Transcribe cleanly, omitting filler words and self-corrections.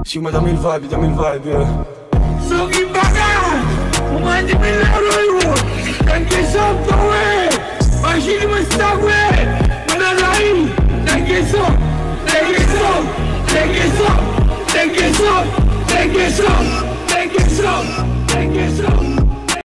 Sì, ma dammi il vibe, yeah. So chi paga, ma dimmi l'euro, anche